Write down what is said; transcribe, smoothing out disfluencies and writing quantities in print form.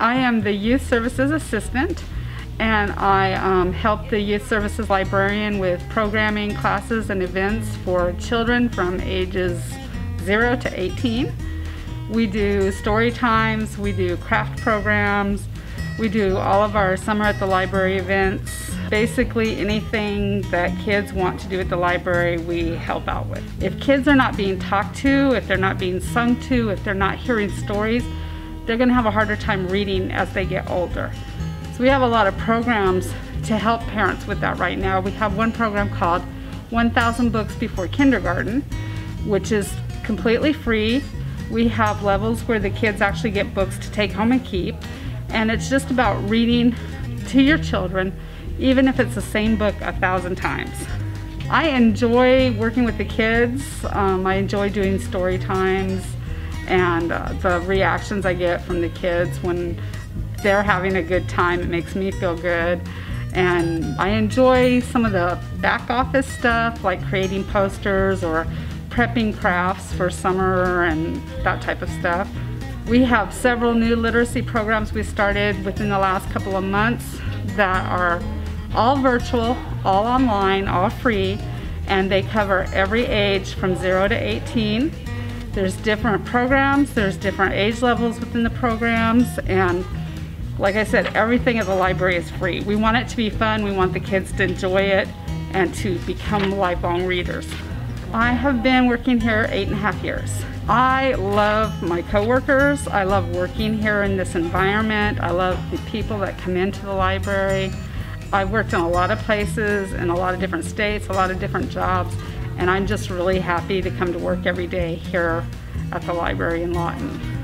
I am the Youth Services Assistant, and I help the Youth Services Librarian with programming, classes, and events for children from ages 0 to 18. We do story times, we do craft programs, we do all of our Summer at the Library events. Basically anything that kids want to do at the library, we help out with. If kids are not being talked to, if they're not being sung to, if they're not hearing stories, they're going to have a harder time reading as they get older. So we have a lot of programs to help parents with that right now. We have one program called 1,000 Books Before Kindergarten, which is completely free. We have levels where the kids actually get books to take home and keep, and it's just about reading to your children, even if it's the same book 1,000 times. I enjoy working with the kids. I enjoy doing story times and the reactions I get from the kids when they're having a good time. It makes me feel good. And I enjoy some of the back office stuff, like creating posters or prepping crafts for summer and that type of stuff. We have several new literacy programs we started within the last couple of months that are all virtual, all online, all free, and they cover every age from 0 to 18. There's different programs, there's different age levels within the programs, and like I said, everything at the library is free. We want it to be fun, we want the kids to enjoy it and to become lifelong readers. I have been working here 8.5 years. I love my coworkers. I love working here in this environment. I love the people that come into the library. I've worked in a lot of places in a lot of different states, a lot of different jobs, and I'm just really happy to come to work every day here at the library in Lawton.